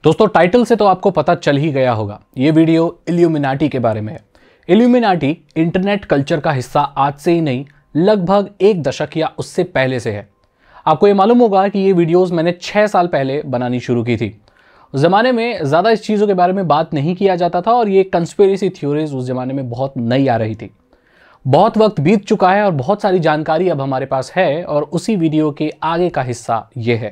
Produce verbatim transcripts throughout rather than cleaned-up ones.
दोस्तों, टाइटल से तो आपको पता चल ही गया होगा, ये वीडियो इल्यूमिनाटी के बारे में है। इल्यूमिनाटी इंटरनेट कल्चर का हिस्सा आज से ही नहीं, लगभग एक दशक या उससे पहले से है। आपको ये मालूम होगा कि ये वीडियोस मैंने छह साल पहले बनानी शुरू की थी। उस जमाने में ज़्यादा इस चीज़ों के बारे में बात नहीं किया जाता था और ये कंस्पिरेसी थ्योरीज उस जमाने में बहुत नई आ रही थी। बहुत वक्त बीत चुका है और बहुत सारी जानकारी अब हमारे पास है और उसी वीडियो के आगे का हिस्सा ये है।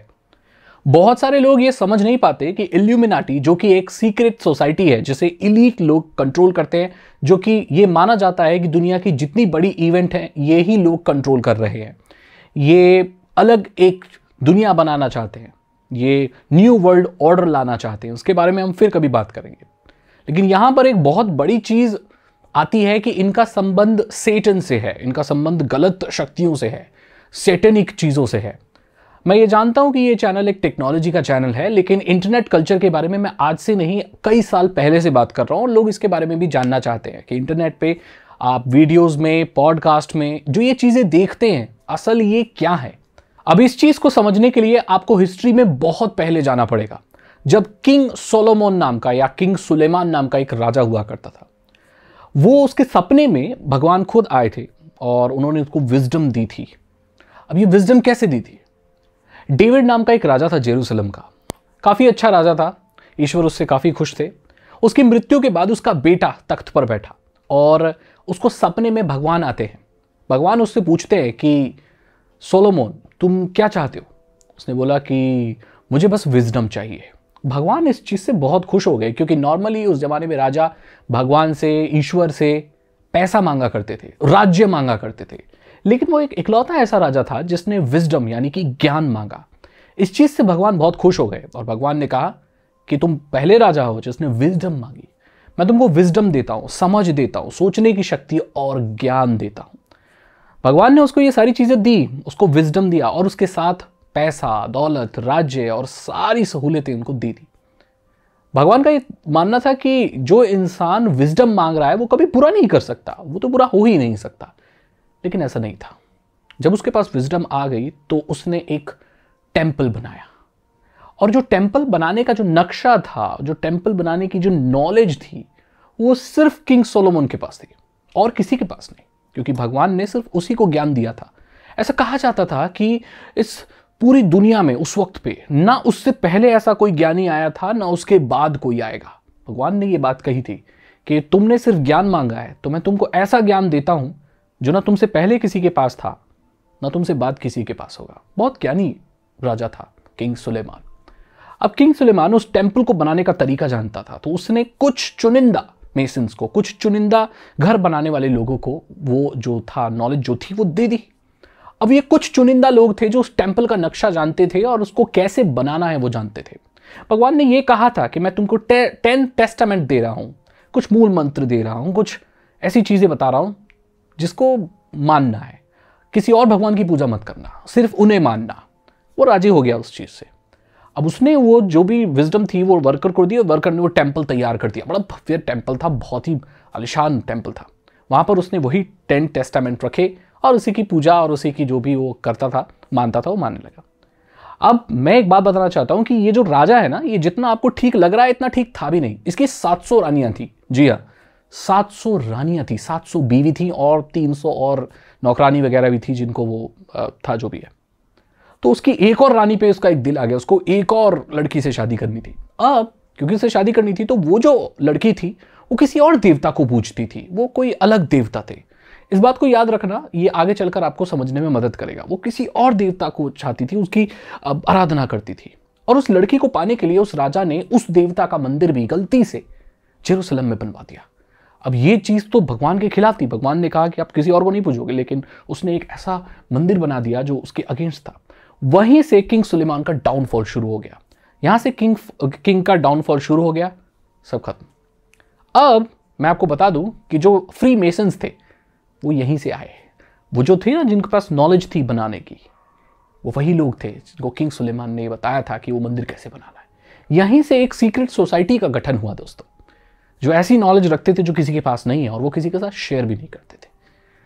बहुत सारे लोग ये समझ नहीं पाते कि इल्यूमिनाटी, जो कि एक सीक्रेट सोसाइटी है जिसे इलीट लोग कंट्रोल करते हैं, जो कि ये माना जाता है कि दुनिया की जितनी बड़ी इवेंट है ये ही लोग कंट्रोल कर रहे हैं। ये अलग एक दुनिया बनाना चाहते हैं, ये न्यू वर्ल्ड ऑर्डर लाना चाहते हैं। उसके बारे में हम फिर कभी बात करेंगे। लेकिन यहां पर एक बहुत बड़ी चीज आती है कि इनका संबंध सेटन से है, इनका संबंध गलत शक्तियों से है, सेटेनिक चीजों से है। मैं ये जानता हूं कि ये चैनल एक टेक्नोलॉजी का चैनल है, लेकिन इंटरनेट कल्चर के बारे में मैं आज से नहीं कई साल पहले से बात कर रहा हूं और लोग इसके बारे में भी जानना चाहते हैं कि इंटरनेट पे आप वीडियोस में, पॉडकास्ट में जो ये चीजें देखते हैं, असल ये क्या है। अब इस चीज को समझने के लिए आपको हिस्ट्री में बहुत पहले जाना पड़ेगा, जब किंग सोलोमन नाम का या किंग सुलेमान नाम का एक राजा हुआ करता था। वो उसके सपने में भगवान खुद आए थे और उन्होंने उसको विजडम दी थी। अब ये विजडम कैसे दी थी? डेविड नाम का एक राजा था जेरूसलम का, काफी अच्छा राजा था, ईश्वर उससे काफी खुश थे। उसकी मृत्यु के बाद उसका बेटा तख्त पर बैठा और उसको सपने में भगवान आते हैं। भगवान उससे पूछते हैं कि सोलोमन, तुम क्या चाहते हो? उसने बोला कि मुझे बस विजडम चाहिए। भगवान इस चीज से बहुत खुश हो गए, क्योंकि नॉर्मली उस जमाने में राजा भगवान से, ईश्वर से पैसा मांगा करते थे, राज्य मांगा करते थे। लेकिन वो एक इकलौता ऐसा राजा था जिसने विजडम यानी कि ज्ञान मांगा। इस चीज से भगवान बहुत खुश हो गए और भगवान ने कहा कि तुम पहले राजा हो जिसने विजडम मांगी। मैं तुमको विजडम देता हूं, समझ देता हूं, सोचने की शक्ति और ज्ञान देता हूं। भगवान ने उसको ये सारी चीजें दी, उसको विजडम दिया और उसके साथ पैसा, दौलत, राज्य और सारी सहूलियतें उनको दी थी। भगवान का ये मानना था कि जो इंसान विजडम मांग रहा है वो कभी बुरा नहीं कर सकता, वो तो बुरा हो ही नहीं सकता। लेकिन ऐसा नहीं था। जब उसके पास विजडम आ गई तो उसने एक टेंपल बनाया, और जो टेंपल बनाने का जो नक्शा था, जो टेंपल बनाने की जो नॉलेज थी, वो सिर्फ किंग सोलोमन के पास थी और किसी के पास नहीं, क्योंकि भगवान ने सिर्फ उसी को ज्ञान दिया था। ऐसा कहा जाता था कि इस पूरी दुनिया में उस वक्त पे ना उससे पहले ऐसा कोई ज्ञानी आया था, ना उसके बाद कोई आएगा। भगवान ने ये बात कही थी कि तुमने सिर्फ ज्ञान मांगा है तो मैं तुमको ऐसा ज्ञान देता हूं जो ना तुमसे पहले किसी के पास था, ना तुमसे बाद किसी के पास होगा। बहुत ज्ञानी राजा था किंग सुलेमान। अब किंग सुलेमान उस टेंपल को बनाने का तरीका जानता था, तो उसने कुछ चुनिंदा मेसन्स को, कुछ चुनिंदा घर बनाने वाले लोगों को वो जो था नॉलेज जो थी वो दे दी। अब ये कुछ चुनिंदा लोग थे जो उस टेंपल का नक्शा जानते थे और उसको कैसे बनाना है वो जानते थे। भगवान ने ये कहा था कि मैं तुमको टे, टेन टेस्टामेंट दे रहा हूं, कुछ मूल मंत्र दे रहा हूं, कुछ ऐसी चीजें बता रहा हूं जिसको मानना है। किसी और भगवान की पूजा मत करना, सिर्फ उन्हें मानना। वो राजी हो गया उस चीज से। अब उसने वो जो भी विजडम थी वो वर्कर को दी और वर्कर ने वो टेंपल तैयार कर दिया। बड़ा भव्य टेंपल था, बहुत ही आलिशान टेंपल था। वहां पर उसने वही टेन टेस्टामेंट रखे और उसी की पूजा और उसी की जो भी वो करता था, मानता था, वो मानने लगा। अब मैं एक बात बताना चाहता हूं कि ये जो राजा है ना, ये जितना आपको ठीक लग रहा है इतना ठीक था भी नहीं। इसकी सात सौ रानियां थी। जी हाँ, सात सौ रानियां थी, सात सौ बीवी थी और तीन सौ और नौकरानी वगैरह भी थी जिनको वो था जो भी है। तो उसकी एक और रानी पे उसका एक दिल आ गया, उसको एक और लड़की से शादी करनी थी। अब क्योंकि उससे शादी करनी थी तो वो जो लड़की थी वो किसी और देवता को पूजती थी, वो कोई अलग देवता थे। इस बात को याद रखना, ये आगे चलकर आपको समझने में मदद करेगा। वो किसी और देवता को चाहती थी, उसकी आराधना करती थी। और उस लड़की को पाने के लिए उस राजा ने उस देवता का मंदिर भी गलती से जेरूसलम में बनवा दिया। अब ये चीज तो भगवान के खिलाफ थी। भगवान ने कहा कि आप किसी और को नहीं पूजोगे, लेकिन उसने एक ऐसा मंदिर बना दिया जो उसके अगेंस्ट था। वहीं से किंग सुलेमान का डाउनफॉल शुरू हो गया। यहां से किंग किंग का डाउनफॉल शुरू हो गया, सब खत्म। अब मैं आपको बता दूं कि जो फ्री मेसन्स थे वो यहीं से आए। वो जो थे ना, जिनके पास नॉलेज थी बनाने की, वो वही लोग थे जिनको किंग सुलेमान ने बताया था कि वो मंदिर कैसे बनाना है। यहीं से एक सीक्रेट सोसाइटी का गठन हुआ दोस्तों, जो ऐसी नॉलेज रखते थे जो किसी के पास नहीं है और वो किसी के साथ शेयर भी नहीं करते थे।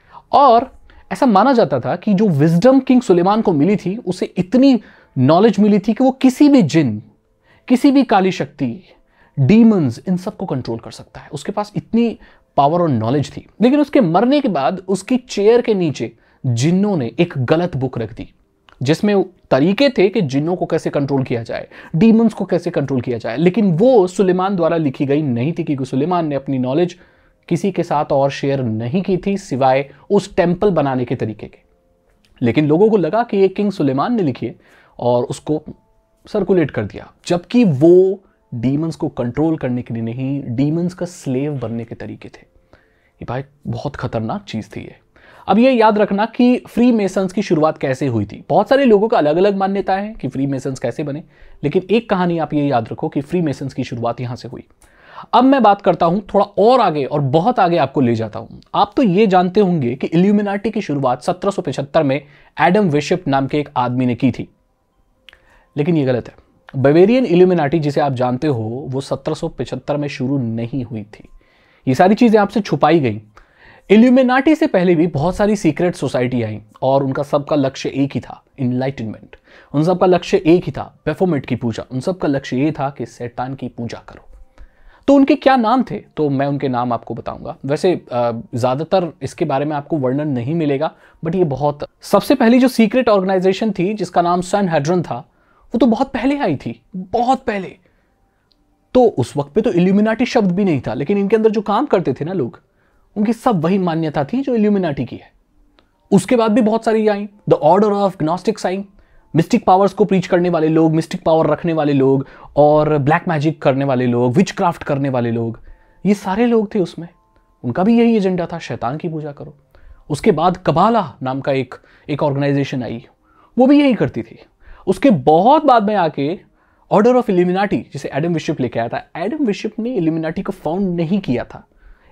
और ऐसा माना जाता था कि जो विजडम किंग सुलेमान को मिली थी, उसे इतनी नॉलेज मिली थी कि वो किसी भी जिन, किसी भी काली शक्ति, डीमंस, इन सबको कंट्रोल कर सकता है। उसके पास इतनी पावर और नॉलेज थी। लेकिन उसके मरने के बाद उसकी चेयर के नीचे जिन्नों ने एक गलत बुक रख दी, जिसमें तरीके थे कि जिन्नों को कैसे कंट्रोल किया जाए, डीमंस को कैसे कंट्रोल किया जाए। लेकिन वो सुलेमान द्वारा लिखी गई नहीं थी, क्योंकि सुलेमान ने अपनी नॉलेज किसी के साथ और शेयर नहीं की थी सिवाय उस टेंपल बनाने के तरीके के। लेकिन लोगों को लगा कि ये किंग सुलेमान ने लिखी है और उसको सर्कुलेट कर दिया, जबकि वो डीमंस को कंट्रोल करने के लिए नहीं, डीमंस का स्लेव बनने के तरीके थे। ये भाई बहुत खतरनाक चीज थी ये। अब ये याद रखना कि फ्री मेसन्स की शुरुआत कैसे हुई थी। बहुत सारे लोगों का अलग अलग मान्यता है कि फ्री मेसन्स कैसे बने, लेकिन एक कहानी आप ये याद रखो कि फ्री मेसन्स की शुरुआत यहां से हुई। अब मैं बात करता हूं थोड़ा और आगे, और बहुत आगे आपको ले जाता हूं। आप तो ये जानते होंगे कि इल्यूमिनाटी की शुरुआत सत्रह सौ पचहत्तर में एडम वेशिप नाम के एक आदमी ने की थी, लेकिन ये गलत है। बावेरियन इल्यूमिनाटी जिसे आप जानते हो वो सत्रह सौ पचहत्तर में शुरू नहीं हुई थी। ये सारी चीजें आपसे छुपाई गई। इल्यूमिनाटी से पहले भी बहुत सारी सीक्रेट सोसाइटी आई और उनका सबका लक्ष्य एक ही था, इनलाइटनमेंट। उन सबका लक्ष्य एक ही था, बेफोमेट की पूजा। उन सबका लक्ष्य ये था कि शैतान की पूजा करो। तो उनके क्या नाम थे, तो मैं उनके नाम आपको बताऊंगा। वैसे ज्यादातर इसके बारे में आपको वर्णन नहीं मिलेगा, बट ये बहुत सबसे पहली जो सीक्रेट ऑर्गेनाइजेशन थी जिसका नाम सैनहेड्रिन था, वो तो बहुत पहले आई थी, बहुत पहले। तो उस वक्त पे तो इल्यूमिनाटी शब्द भी नहीं था, लेकिन इनके अंदर जो काम करते थे ना लोग, उनकी सब वही मान्यता थी जो इल्यूमिनाटी की है। उसके बाद भी बहुत सारी आई, द ऑर्डर ऑफ ग्नोस्टिक्स आई, मिस्टिक पावर्स को प्रीच करने वाले लोग, मिस्टिक पावर रखने वाले लोग, और ब्लैक मैजिक करने वाले लोग, विच क्राफ्ट करने वाले लोग, ये सारे लोग थे उसमें। उनका भी यही एजेंडा था, शैतान की पूजा करो। उसके बाद कबाला नाम का एक एक ऑर्गेनाइजेशन आई, वो भी यही करती थी। उसके बहुत बाद में आके ऑर्डर ऑफ इल्यूमिनाटी, जिसे एडम विशिप लेके आया था। एडम विशिप ने इल्यूमिनाटी को फाउंड नहीं किया था,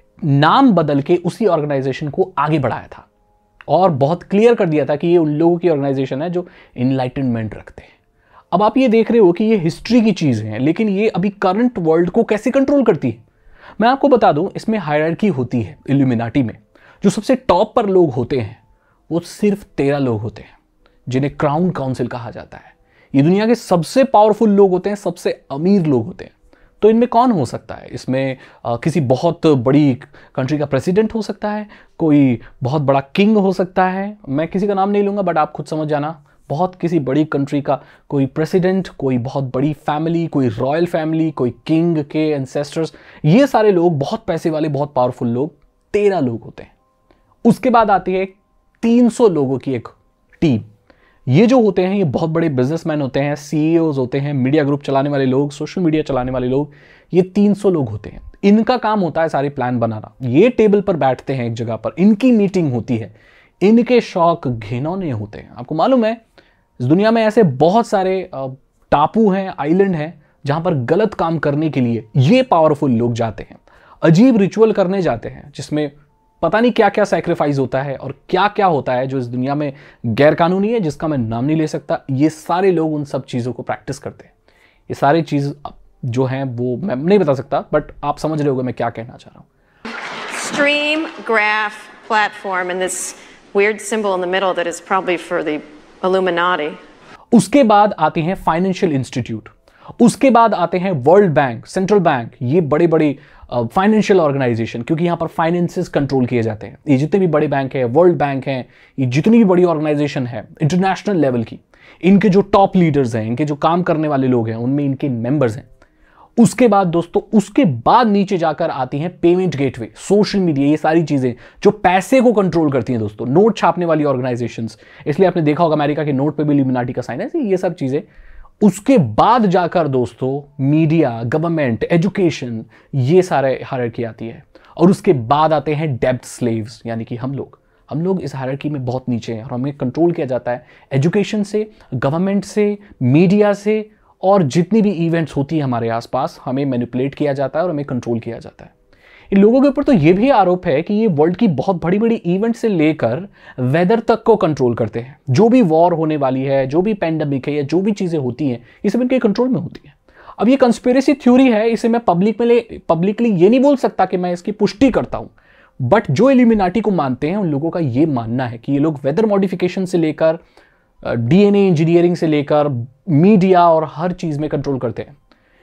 नाम बदल के उसी ऑर्गेनाइजेशन को आगे बढ़ाया था और बहुत क्लियर कर दिया था कि ये उन लोगों की ऑर्गेनाइजेशन है जो इनलाइटनमेंट रखते हैं। अब आप ये देख रहे हो कि ये हिस्ट्री की चीज है, लेकिन ये अभी करंट वर्ल्ड को कैसे कंट्रोल करती है। मैं आपको बता दूं, इसमें हायरार्की होती है इल्यूमिनाटी में। जो सबसे टॉप पर लोग होते हैं वो सिर्फ तेरह लोग होते हैं, जिन्हें क्राउन काउंसिल कहा जाता है। ये दुनिया के सबसे पावरफुल लोग होते हैं, सबसे अमीर लोग होते हैं। तो इनमें कौन हो सकता है? इसमें आ, किसी बहुत बड़ी कंट्री का प्रेसिडेंट हो सकता है, कोई बहुत बड़ा किंग हो सकता है। मैं किसी का नाम नहीं लूंगा, बट आप खुद समझ जाना। बहुत किसी बड़ी कंट्री का कोई प्रेसिडेंट, कोई बहुत बड़ी फैमिली, कोई रॉयल फैमिली, कोई किंग के एंसेस्टर्स, ये सारे लोग बहुत पैसे वाले, बहुत पावरफुल लोग, तेरह लोग होते हैं। उसके बाद आती है तीन सौ लोगों की एक टीम। ये जो होते हैं ये बहुत बड़े बिजनेसमैन होते हैं, सीईओज होते हैं, मीडिया ग्रुप चलाने वाले लोग, सोशल मीडिया चलाने वाले लोग। ये तीन सौ लोग होते हैं। इनका काम होता है सारे प्लान बनाना। ये टेबल पर बैठते हैं एक जगह पर, इनकी मीटिंग होती है, इनके शौक घिनौने होते हैं। आपको मालूम है इस दुनिया में ऐसे बहुत सारे टापू हैं, आइलैंड हैं, जहां पर गलत काम करने के लिए ये पावरफुल लोग जाते हैं, अजीब रिचुअल करने जाते हैं, जिसमें पता नहीं क्या क्या सैक्रिफाइस होता है और क्या क्या होता है जो इस दुनिया में गैरकानूनी है, जिसका मैं नाम नहीं ले सकता। ये सारे लोग उन सब चीज़ों को प्रैक्टिस करते हैं। ये सारी चीज़ जो हैं वो मैं नहीं बता सकता, बट आप समझ रहे होगे मैं क्या कहना चाह रहा हूँ। Stream graph platform and this weird symbol in the middle that is probably for the Illuminati. उसके बाद आते हैं फाइनेंशियल इंस्टीट्यूट, उसके बाद आते हैं वर्ल्ड बैंक, सेंट्रल बैंक, ये बड़े बड़े फाइनेंशियल ऑर्गेनाइजेशन, क्योंकि यहाँ पर फाइनेंसेस कंट्रोल किए जाते हैं। ये जितने भी बड़े बैंक हैं, वर्ल्ड बैंक हैं, ये जितनी भी बड़ी ऑर्गेनाइजेशन है इंटरनेशनल लेवल की, इनके जो टॉप लीडर्स हैं, इनके जो काम करने वाले लोग हैं, उनमें इनके मेंबर्स हैं। उसके बाद दोस्तों, उसके बाद नीचे जाकर आती हैं पेमेंट गेटवे, सोशल मीडिया, ये सारी चीजें जो पैसे को कंट्रोल करती हैं दोस्तों, नोट छापने वाली ऑर्गेनाइजेशंस। इसलिए आपने देखा होगा अमेरिका के नोट पे भी इल्यूमिनाटी का साइन है, ये सब चीजें। उसके बाद जाकर दोस्तों मीडिया, गवर्नमेंट, एजुकेशन, ये सारे हायरार्की आती है। और उसके बाद आते हैं डेब्ट स्लेव्स, यानी कि हम लोग हम लोग इस हायरार्की में बहुत नीचे हैं और हमें कंट्रोल किया जाता है एजुकेशन से, गवर्नमेंट से, मीडिया से, और जितनी भी इवेंट्स होती है हमारे आसपास, हमें मैनिपुलेट किया जाता है और हमें कंट्रोल किया जाता है। इन लोगों के ऊपर तो ये भी आरोप है कि ये वर्ल्ड की बहुत बड़ी बड़ी इवेंट से लेकर वेदर तक को कंट्रोल करते हैं। जो भी वॉर होने वाली है, जो भी पैंडेमिक है, या जो भी चीज़ें होती हैं, ये सब इनके कंट्रोल में होती हैं। अब ये कंस्पिरेसी थ्योरी है, इसे मैं पब्लिक में पब्लिकली ये नहीं बोल सकता कि मैं इसकी पुष्टि करता हूँ, बट जो इल्यूमिनाटी को मानते हैं उन लोगों का ये मानना है कि ये लोग वेदर मॉडिफिकेशन से लेकर डीएनए इंजीनियरिंग से लेकर मीडिया और हर चीज़ में कंट्रोल करते हैं।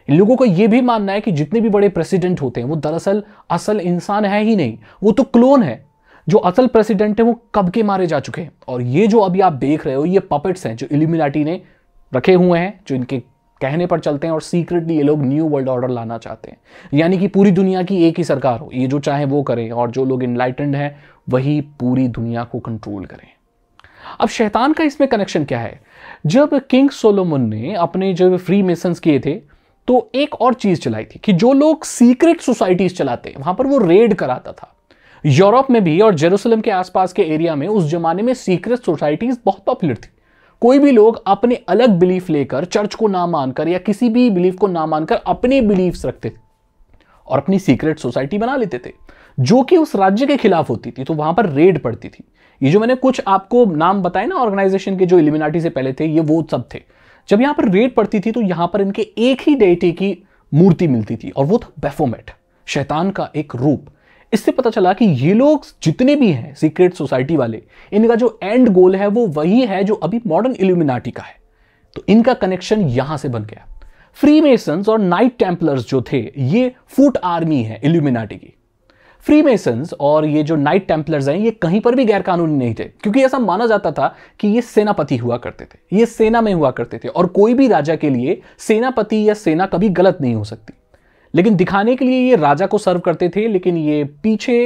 इन लोगों का यह भी मानना है कि जितने भी बड़े प्रेसिडेंट होते हैं वो दरअसल असल इंसान है ही नहीं, वो तो क्लोन है। जो असल प्रेसिडेंट है वो कब के मारे जा चुके हैं। और ये जो अभी आप देख रहे हो ये पपेट्स हैं जो इल्यूमिनाटी ने रखे हुए हैं, जो इनके कहने पर चलते हैं, और सीक्रेटली ये लोग न्यू वर्ल्ड ऑर्डर लाना चाहते हैं। यानी कि पूरी दुनिया की एक ही सरकार हो, ये जो चाहे वो करें, और जो लोग इनलाइटेंड हैं वही पूरी दुनिया को कंट्रोल करें। अब शैतान का इसमें कनेक्शन क्या है? जब किंग सोलोमन ने अपने जो फ्री मेसन्स किए थे तो एक और चीज चलाई थी कि जो लोग सीक्रेट सोसाइटीज चलाते हैं वहां पर वो रेड कराता था। यूरोप में भी और जेरूसलम के आसपास के एरिया में उस जमाने में सीक्रेट सोसाइटीज बहुत पॉपुलर थी। कोई भी लोग अपने अलग बिलीफ लेकर, चर्च को ना मानकर या किसी भी बिलीफ को ना मानकर अपने बिलीफ्स रखते थे और अपनी सीक्रेट सोसाइटी बना लेते थे जो कि उस राज्य के खिलाफ होती थी, तो वहां पर रेड पड़ती थी। ये जो मैंने कुछ आपको नाम बताए ना ऑर्गेनाइजेशन के जो इल्यूमिनाटी से पहले थे, ये वो सब थे। जब यहां पर रेड पड़ती थी तो यहां पर इनके एक ही डेटी की मूर्ति मिलती थी और वो था बेफोमेट, शैतान का एक रूप। इससे पता चला कि ये लोग जितने भी हैं सीक्रेट सोसाइटी वाले, इनका जो एंड गोल है वो वही है जो अभी मॉडर्न इल्यूमिनाटी का है। तो इनका कनेक्शन यहां से बन गया। फ्रीमेसन्स और नाइट टेम्पलर्स जो थे ये फुट आर्मी है इल्यूमिनाटी की। फ्रीमेसन्स और ये जो नाइट टेम्पलर्स हैं ये कहीं पर भी गैर कानूनी नहीं थे, क्योंकि ऐसा माना जाता था कि ये सेनापति हुआ करते थे, ये सेना में हुआ करते थे, और कोई भी राजा के लिए सेनापति या सेना कभी गलत नहीं हो सकती। लेकिन दिखाने के लिए ये राजा को सर्व करते थे, लेकिन ये पीछे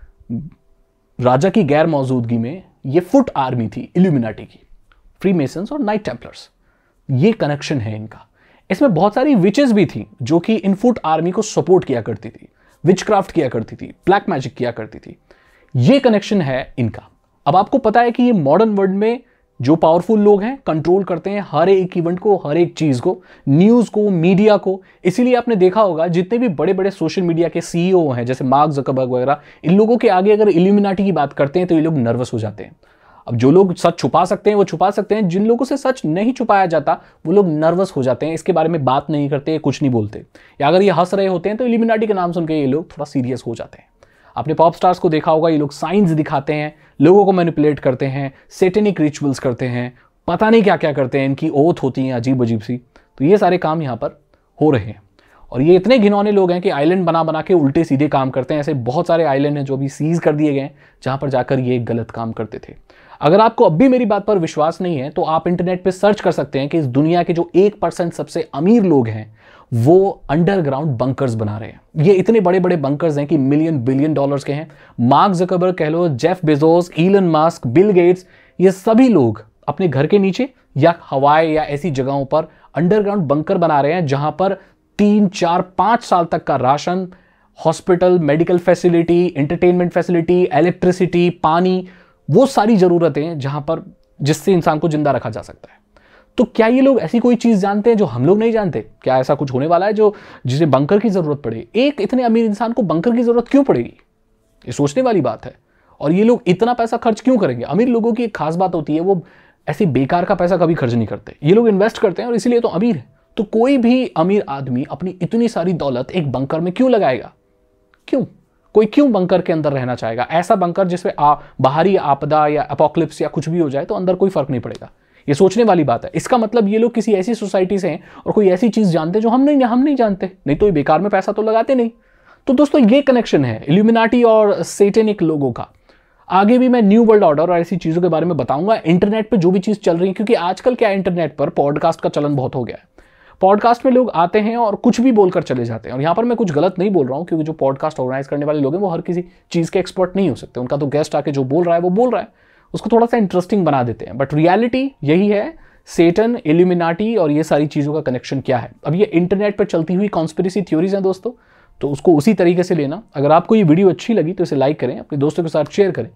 राजा की गैर मौजूदगी में ये फुट आर्मी थी इल्यूमिनाटी की, फ्रीमेसन्स और नाइट टेम्पलर्स। ये कनेक्शन है इनका। इसमें बहुत सारी विचेस भी थी जो कि इन फुट आर्मी को सपोर्ट किया करती थी, विचक्राफ्ट किया करती थी, ब्लैक मैजिक किया करती थी। ये कनेक्शन है इनका। अब आपको पता है कि ये मॉडर्न वर्ल्ड में जो पावरफुल लोग हैं कंट्रोल करते हैं हर एक इवेंट को, हर एक चीज को, न्यूज को, मीडिया को। इसीलिए आपने देखा होगा जितने भी बड़े बड़े सोशल मीडिया के सीईओ हैं जैसे मार्क जकरबर्ग वगैरह, इन लोगों के आगे अगर इल्यूमिनाटी की बात करते हैं तो ये लोग नर्वस हो जाते हैं। अब जो लोग सच छुपा सकते हैं वो छुपा सकते हैं, जिन लोगों से सच नहीं छुपाया जाता वो लोग नर्वस हो जाते हैं, इसके बारे में बात नहीं करते, कुछ नहीं बोलते। या अगर ये हंस रहे होते हैं तो इल्यूमिनाटी का नाम सुन के ये लोग थोड़ा सीरियस हो जाते हैं। आपने पॉप स्टार्स को देखा होगा, ये लोग साइंस दिखाते हैं, लोगों को मैनिपुलेट करते हैं, सेटेनिक रिचुअल्स करते हैं, पता नहीं क्या क्या करते हैं, इनकी ओथ होती है अजीब अजीब सी। तो ये सारे काम यहाँ पर हो रहे हैं। और ये इतने घिनौने लोग हैं कि आइलैंड बना बना के उल्टे सीधे काम करते हैं। ऐसे बहुत सारे आइलैंड हैं जो अभी सीज कर दिए गए जहां पर जाकर ये गलत काम करते थे। अगर आपको अब भी मेरी बात पर विश्वास नहीं है तो आप इंटरनेट पे सर्च कर सकते हैं कि इस दुनिया के जो एक परसेंट सबसे अमीर लोग हैं वो अंडरग्राउंड बंकर्स बना रहे हैं। ये इतने बड़े बड़े बंकर्स हैं कि मिलियन बिलियन डॉलर्स के हैं। मार्क जकरबर्ग कह लो, Jeff Bezos, Elon Musk, Bill Gates, ये सभी लोग अपने घर के नीचे या हवाई या ऐसी जगहों पर अंडरग्राउंड बंकर बना रहे हैं जहां पर तीन चार पांच साल तक का ration, hospital, medical facility, entertainment facility, electricity, पानी, वो सारी जरूरतें जहां पर जिससे इंसान को जिंदा रखा जा सकता है। तो क्या ये लोग ऐसी कोई चीज जानते हैं जो हम लोग नहीं जानते? क्या ऐसा कुछ होने वाला है जो जिसे बंकर की जरूरत पड़े? एक इतने अमीर इंसान को बंकर की जरूरत क्यों पड़ेगी? ये सोचने वाली बात है। और ये लोग इतना पैसा खर्च क्यों करेंगे? अमीर लोगों की एक खास बात होती है, वो ऐसी बेकार का पैसा कभी खर्च नहीं करते। ये लोग इन्वेस्ट करते हैं और इसीलिए तो अमीर है। तो कोई भी अमीर आदमी अपनी इतनी सारी दौलत एक बंकर में क्यों लगाएगा? क्यों? कोई क्यों बंकर के अंदर रहना चाहेगा? ऐसा बंकर जिसमें आ, बाहरी आपदा या अपोक्लिप्स या कुछ भी हो जाए तो अंदर कोई फर्क नहीं पड़ेगा। ये सोचने वाली बात है। इसका मतलब ये लोग किसी ऐसी सोसाइटी से हैं और कोई ऐसी चीज जानते हैं जो हम नहीं हम नहीं जानते, नहीं तो ये बेकार में पैसा तो लगाते नहीं। तो दोस्तों ये कनेक्शन है इल्यूमिनाटी और सेटेनिक लोगों का। आगे भी मैं न्यू वर्ल्ड ऑर्डर और ऐसी चीजों के बारे में बताऊंगा, इंटरनेट पे जो भी चीज चल रही है, क्योंकि आजकल क्या इंटरनेट पर पॉडकास्ट का चलन बहुत हो गया है। पॉडकास्ट में लोग आते हैं और कुछ भी बोलकर चले जाते हैं। और यहाँ पर मैं कुछ गलत नहीं बोल रहा हूँ, क्योंकि जो पॉडकास्ट ऑर्गेनाइज करने वाले लोग हैं वो हर किसी चीज के एक्सपर्ट नहीं हो सकते। उनका तो गेस्ट आके जो बोल रहा है वो बोल रहा है, उसको थोड़ा सा इंटरेस्टिंग बना देते हैं। बट रियलिटी यही है, सेटन, इल्यूमिनाटी और ये सारी चीजों का कनेक्शन क्या है। अब ये इंटरनेट पर चलती हुई कॉन्स्पिरेसी थ्योरीज हैं दोस्तों, तो उसको उसी तरीके से लेना। अगर आपको ये वीडियो अच्छी लगी तो इसे लाइक करें, अपने दोस्तों के साथ शेयर करें।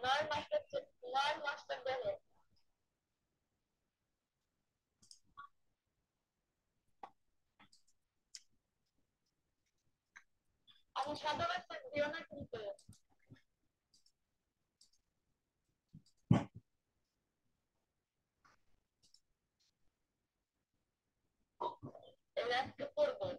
नॉन मास्टर नॉन मास्टर झाले आणि साधारण देव ना किती That's the purple.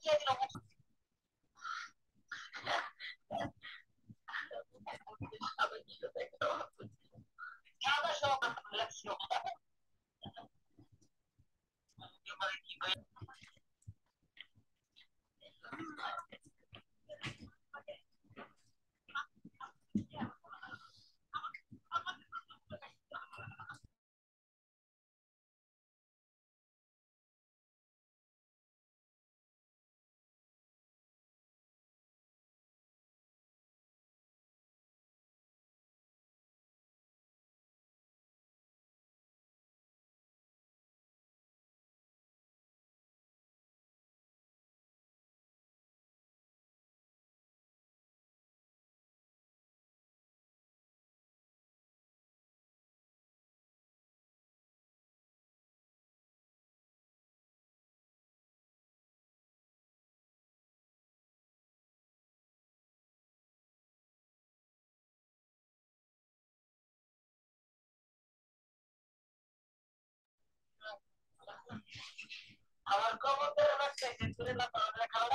আমার কবুতর বাচ্চা করে না পাওয়া খাওয়া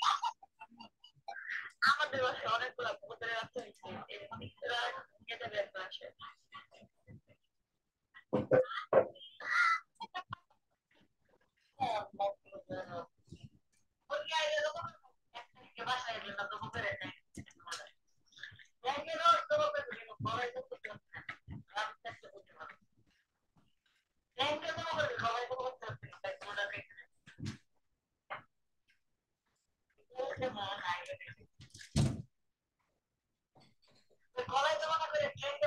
আমাদের বাসায় অনেকগুলো কবুতরের বাচ্চা হয়েছে এরা খেতে বের করে আসে বাসায় গেলে কবুতরে গলায় জমা করে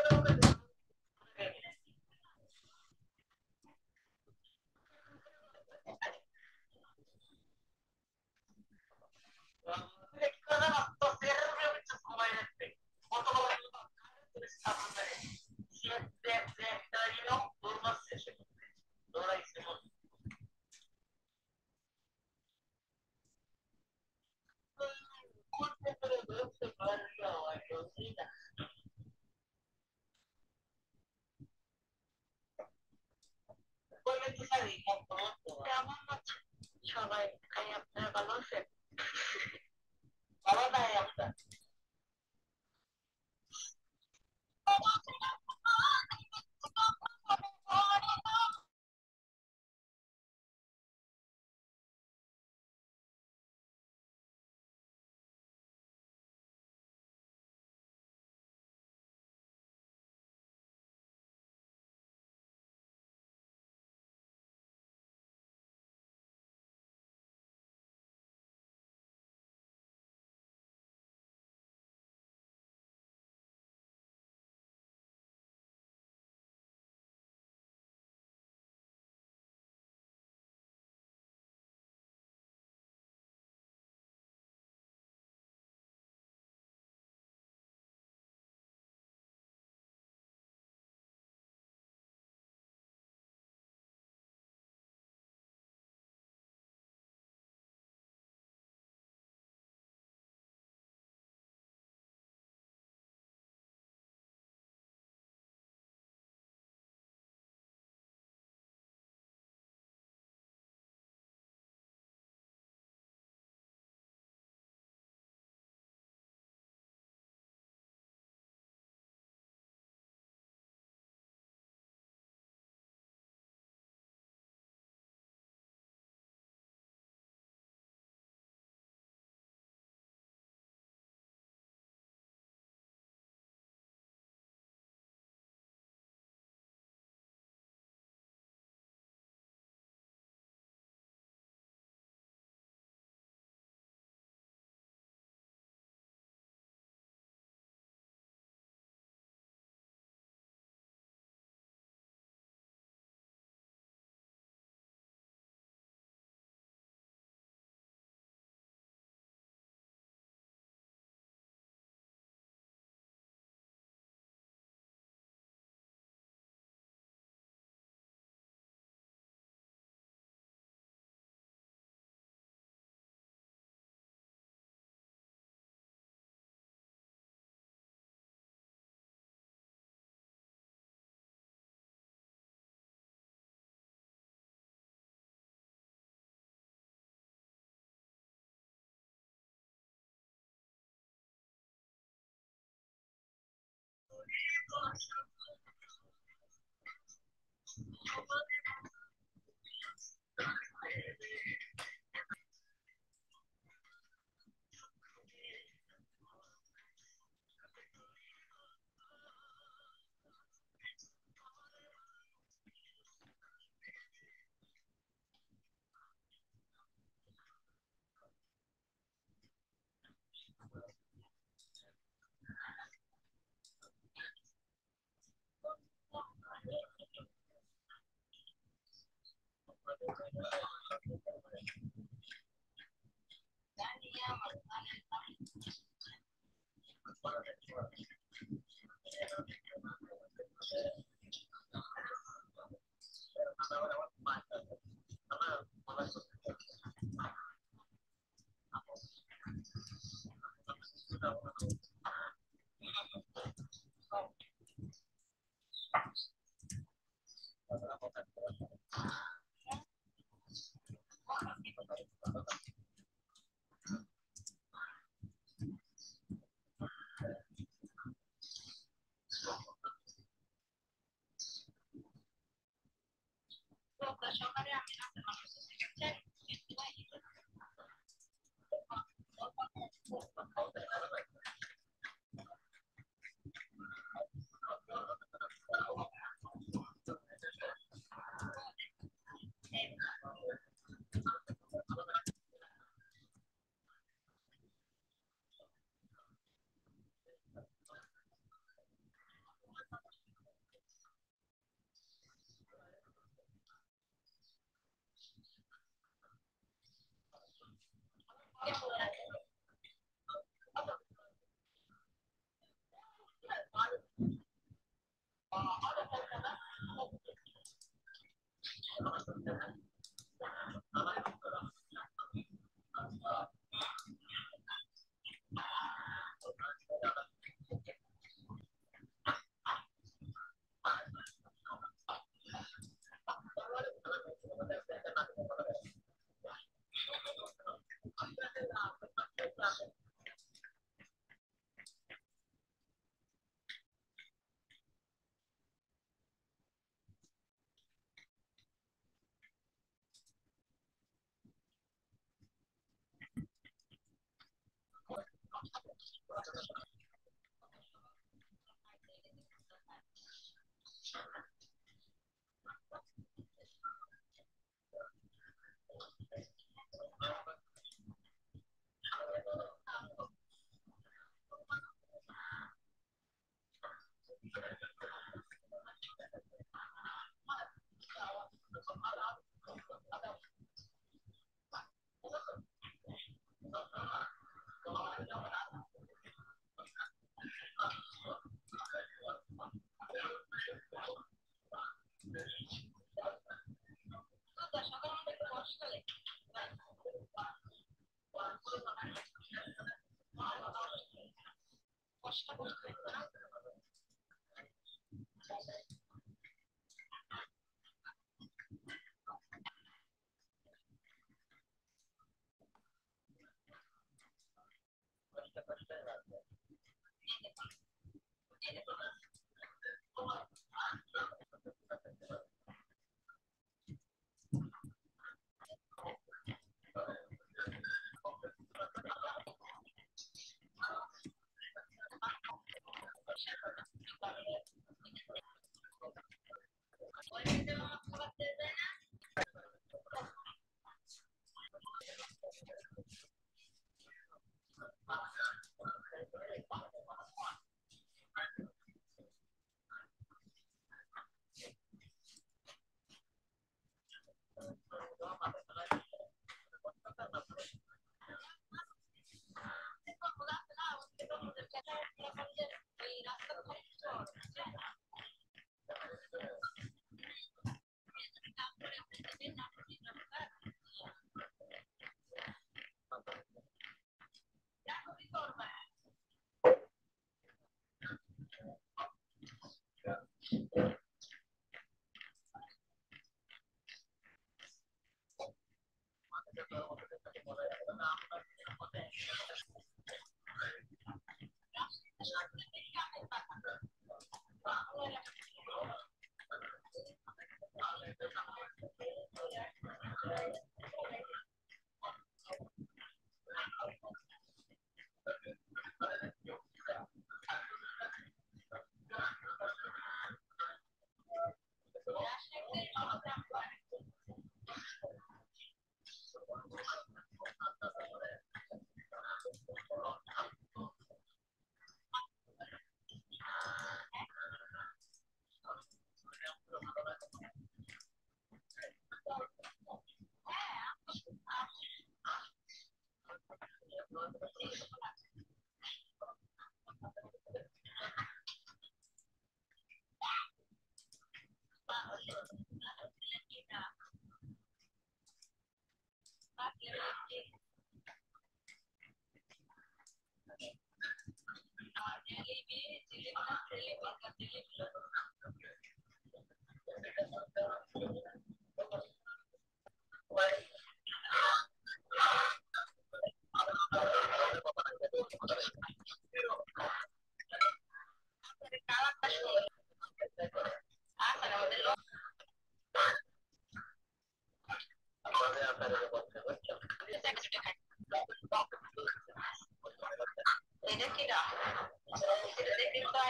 সবাই আপনারা ভালো আছেন ভালো নাই আপনার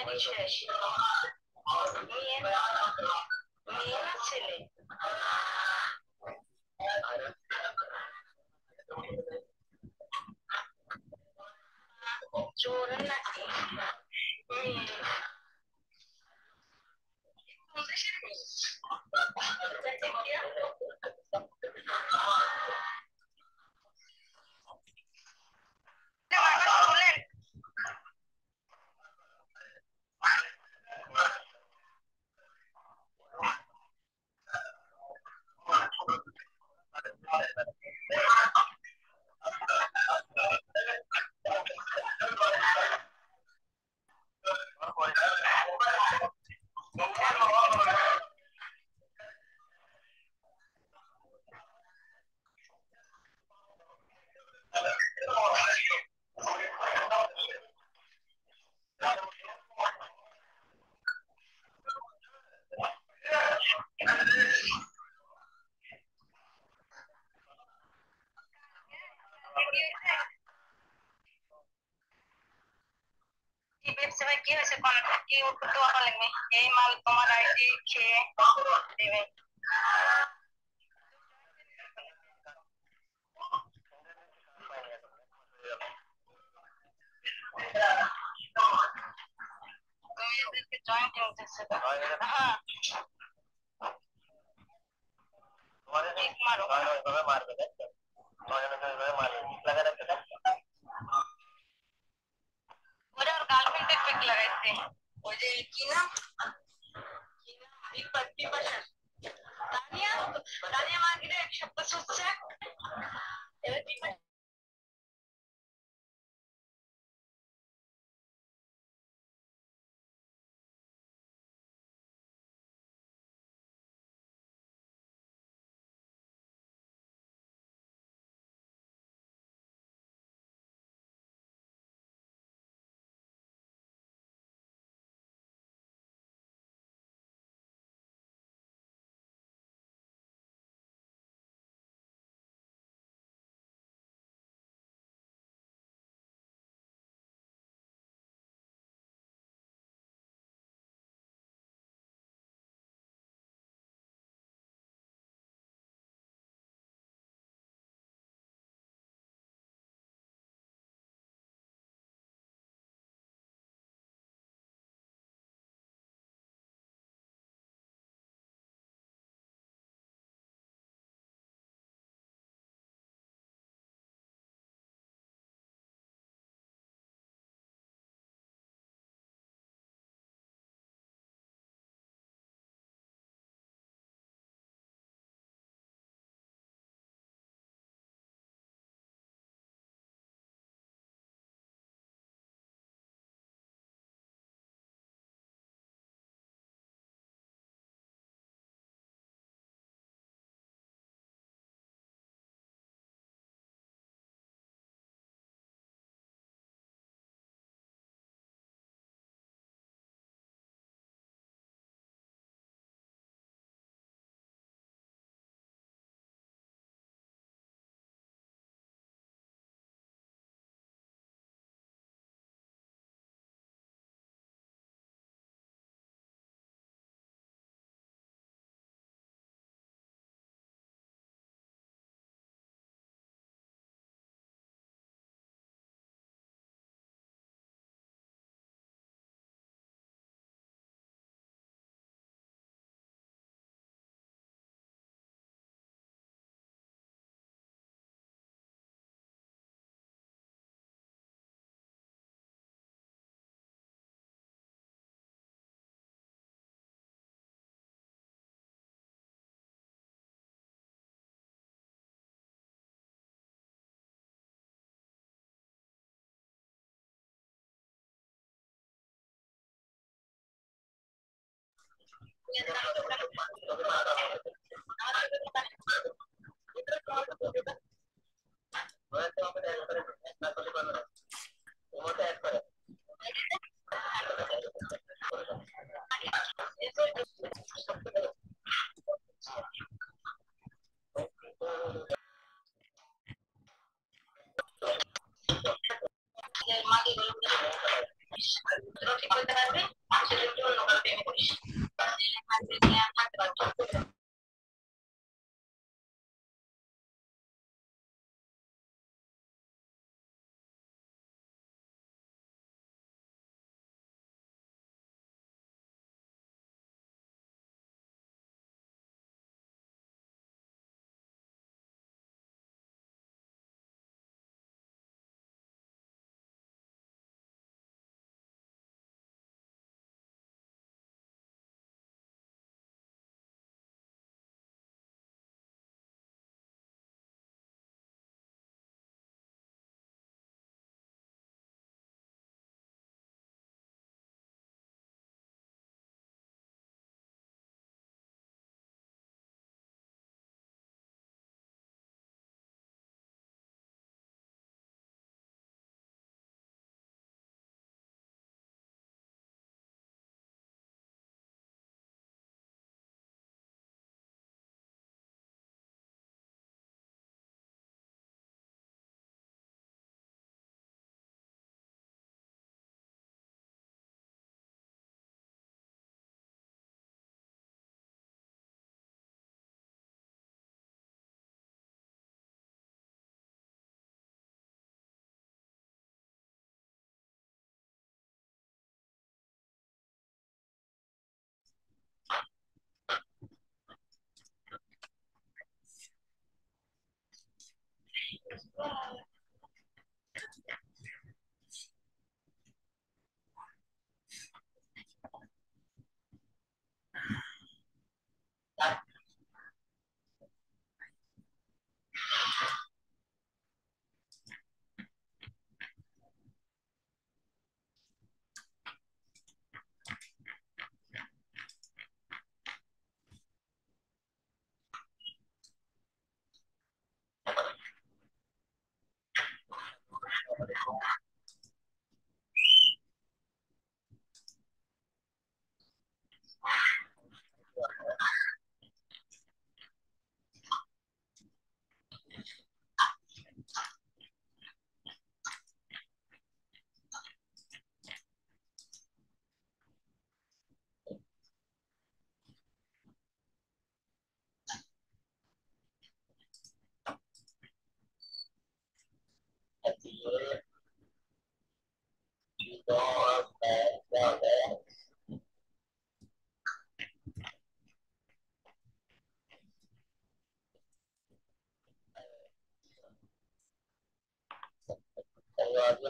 रोटी कोई तरह से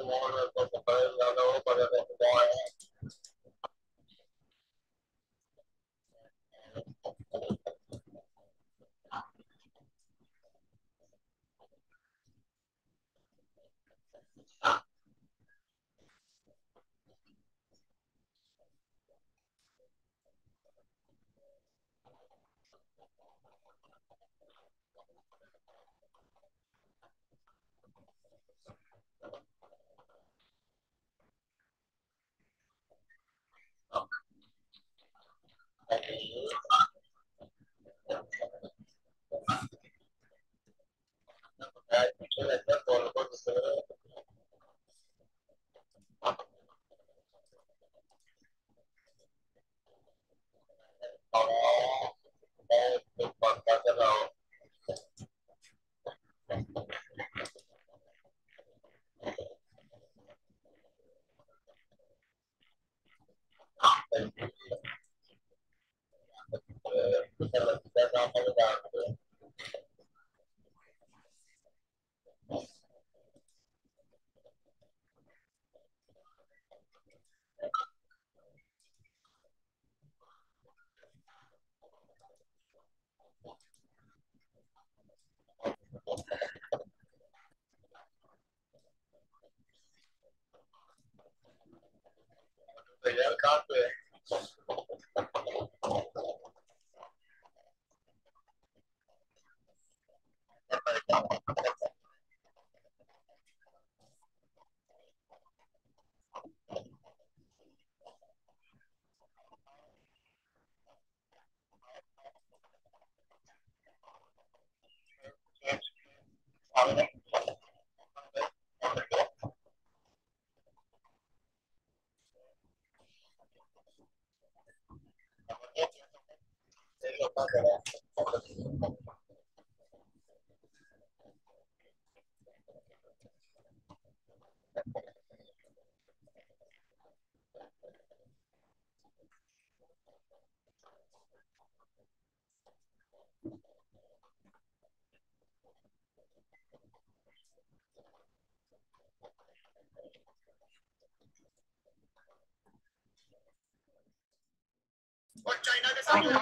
और चाइना के साथ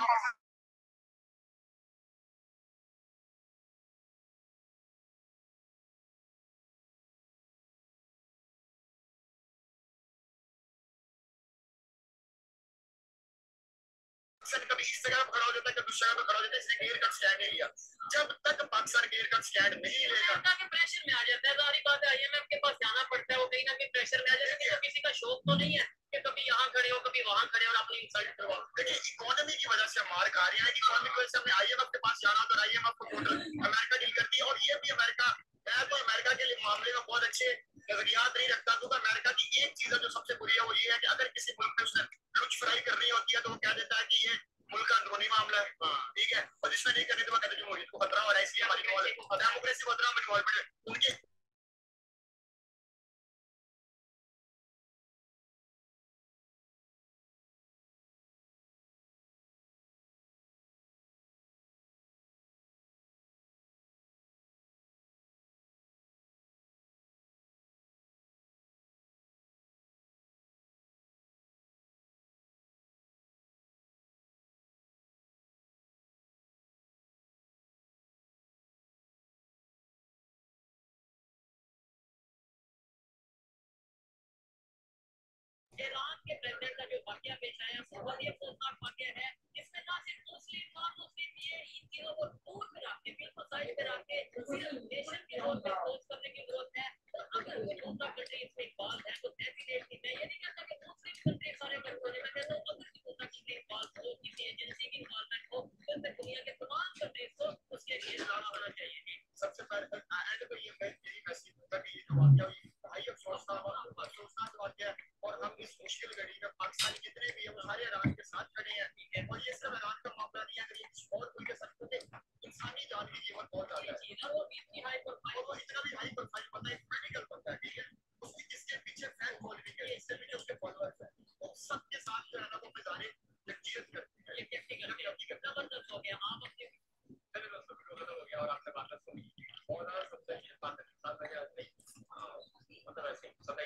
कभी इस जगह पर खड़ा हो जाता है, कभी उस जगह पर खड़ा हो जाता है, इसलिए क्लियर कट स्टैंड नहीं लिया। जब तक पाकिस्तान क्लियर कट स्टैंड नहीं लेगा के प्रेशर में आ जाता है। सारी बात है, आईएमएफ के पास जाना पड़ता है, वो कहीं ना कहीं प्रेशर में आ जाता है। किसी का शौक तो नहीं है कि कभी यहाँ खड़े हो कभी वहां खड़े हो और अपनी इंसल्ट करवाओ। देखिए इकोनॉमी की वजह से मार खा रहे हैं, इकोनॉमी की वजह से हमने आईएमएफ के पास जाना तो आईएमएफ को अमेरिका डील करती है। और ये भी अमेरिका, मैं तो अमेरिका के लिए मामले में बहुत अच्छे नजरियात नहीं रखता, क्योंकि अमेरिका की एक चीज है जो सबसे बुरी है, वो ये है कि अगर किसी मुल्क में उसने लुच फ्राई करनी होती है तो वो कह देता है कि ये मुल्क का अंदरूनी मामला है, ठीक है, और जिसमें नहीं करनी तो वो कहते हैं इसको खतरा हो रहा है, इसलिए हमारी डेमोक्रेसी को खतरा हमारी गवर्नमेंट उनके ईरान के प्रेसिडेंट का जो वाकया पेश आया वो बहुत ही अफसोसनाक वाकया है, जिसमें ना सिर्फ मुस्लिम नॉन मुस्लिम ये इन चीजों को दूर में रख के बिल्कुल साइड में रख के सिर्फ नेशन की रोड पे खोज करने की जरूरत है। तो अगर दूसरा कंट्री इसमें इन्वॉल्व है तो डेफिनेटली मैं ये नहीं कहता कि मुस्लिम कंट्री सारे कंट्रोल में, मैं कहता हूँ अगर दूसरा कंट्री इन्वॉल्व हो, किसी एजेंसी की इन्वॉल्वमेंट हो, तो फिर दुनिया के तमाम कंट्रीज को उसके लिए लड़ना होना चाहिए। सबसे पहले एंड तो ये यही मैसेज होता है कि ये जो वाकया हुई भाई अफसोसनाक अफसोसनाक वाकया है, और हम इस मुश्किल घड़ी में पाकिस्तानी जितने भी है वो सारे ईरान के साथ खड़े हैं, ठीक है। और ये सिर्फ ईरान का मामला नहीं है, अगर ये किसी और मुल्क के साथ होते इंसानी जान की कीमत बहुत ज्यादा है। और वो इतनी हाई प्रोफाइल, वो इतना भी हाई प्रोफाइल पता है, मेडिकल पता है, ठीक है, उसकी जिसके पीछे फैन फॉलोइंग है, इससे पीछे उसके फॉलोअर्स हैं, वो सबके साथ जो है ना वो बेचारे यकीन करते हैं। ये टेक्निकल जबरदस्त हो गया। आप अपने चलो दोस्तों वीडियो खत्म हो गया और आपसे बात सुनी और सबसे ये बात है साथ में नहीं मतलब ऐसे सब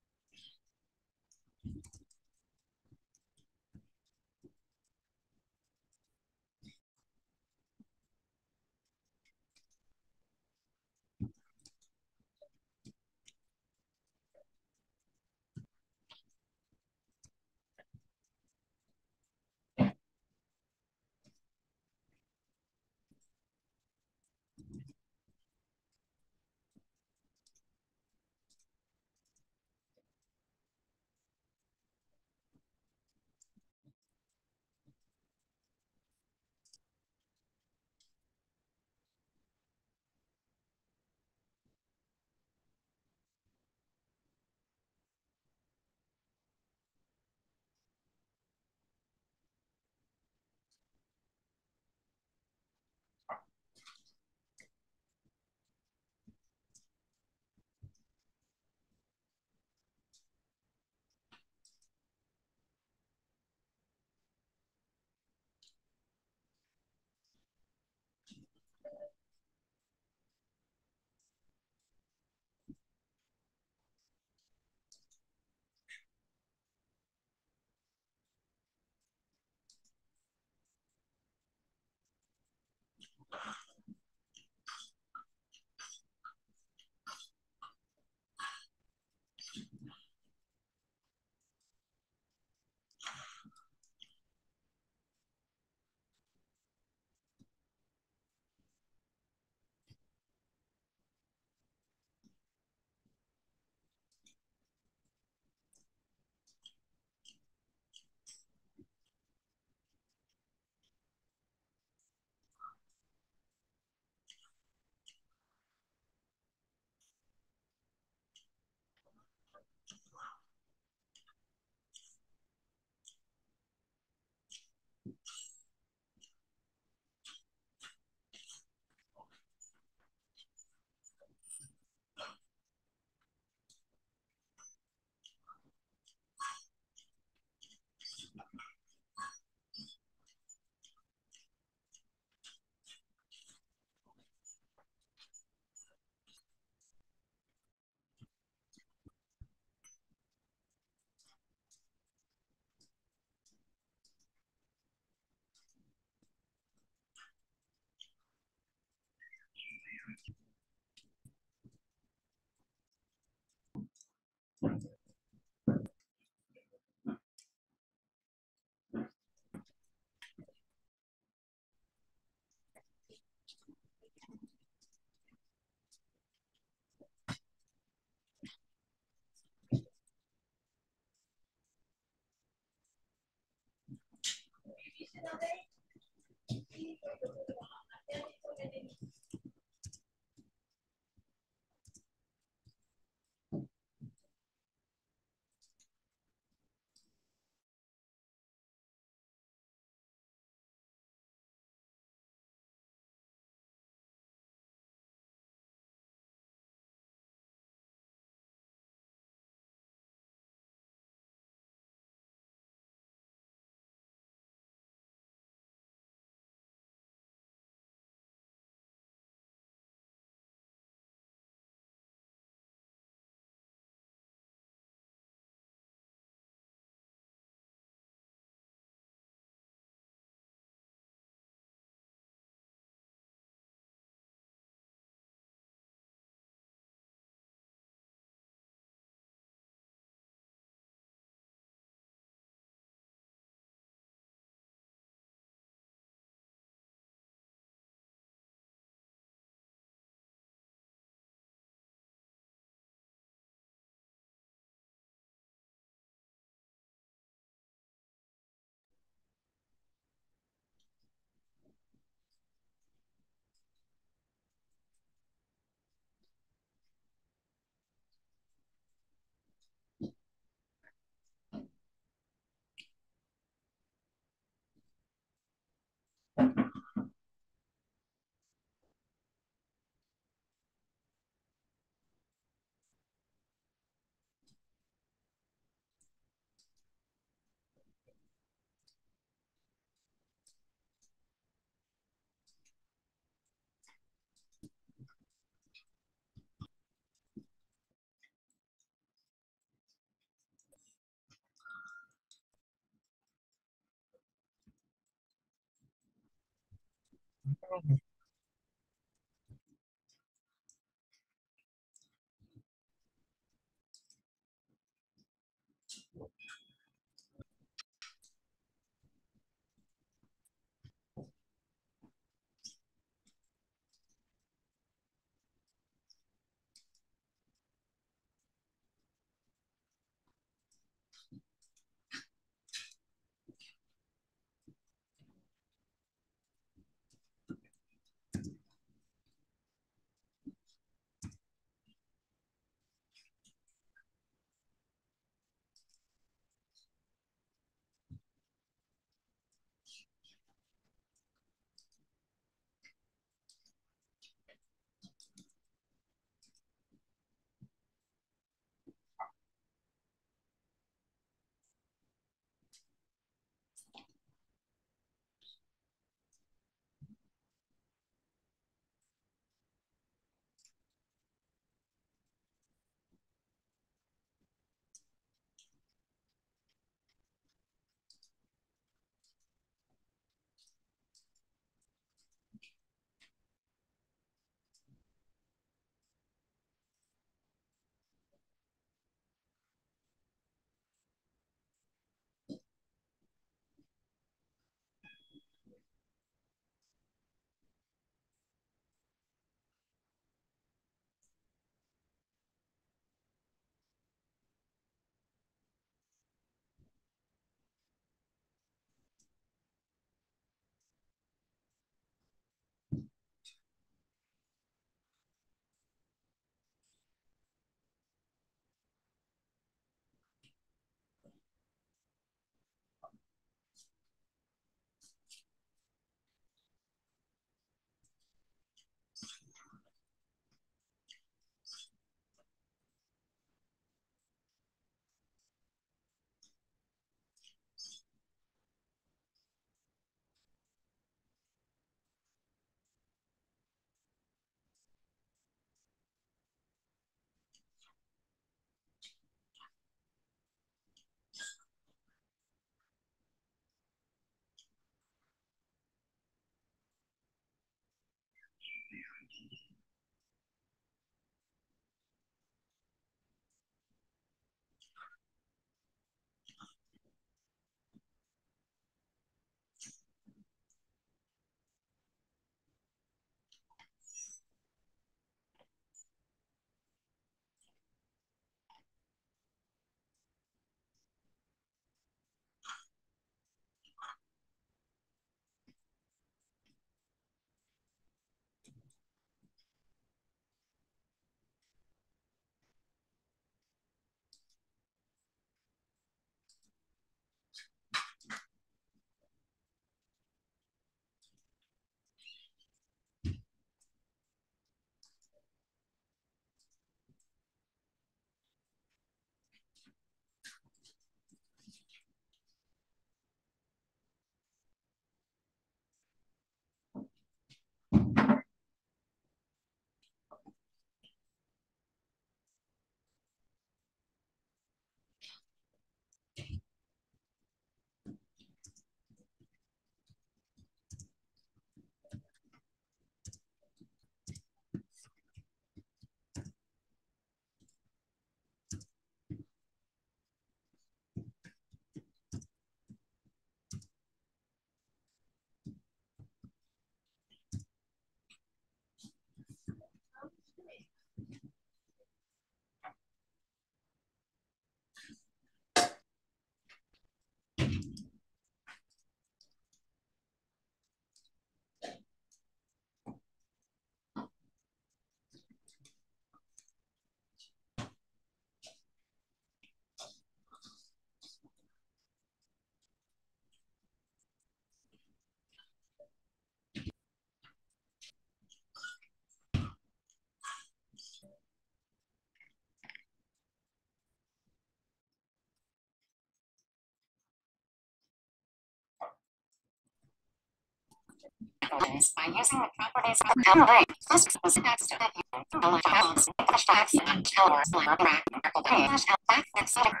by using the properties of L plus was next to L files, hashtags, and L or Slack, hash L back, et cetera.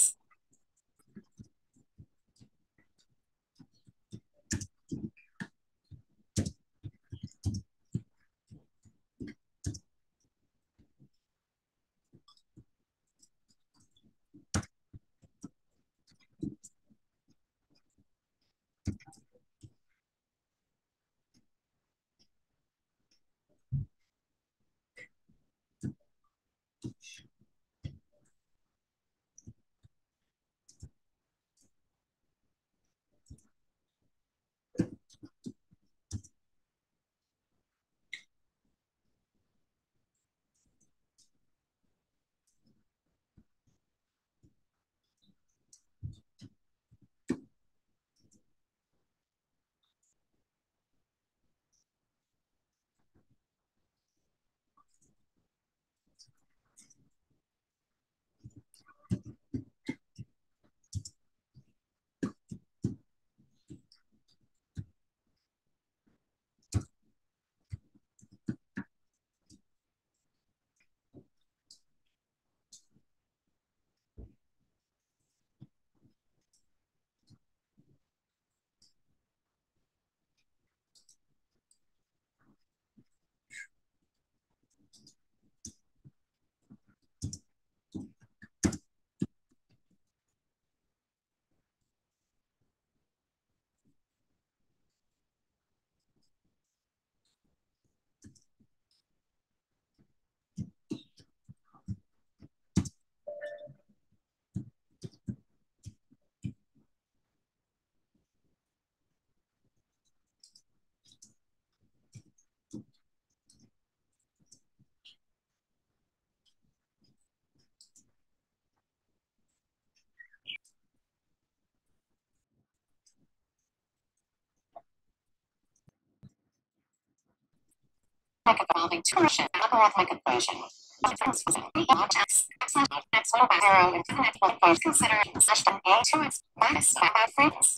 Evolving to Russian algorithmic equation. Difference was in log x slash x one by zero infinite one point considering slash a to its minus five by frames.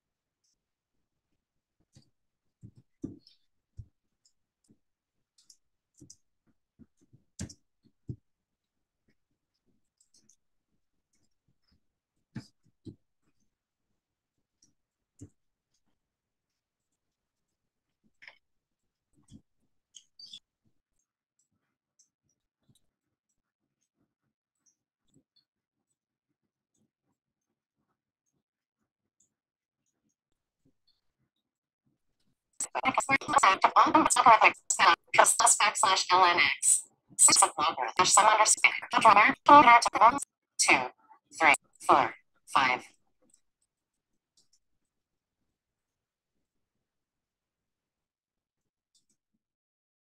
Plus backslash lnx. Six of logarithm. Some underscore. Two, three, four, five.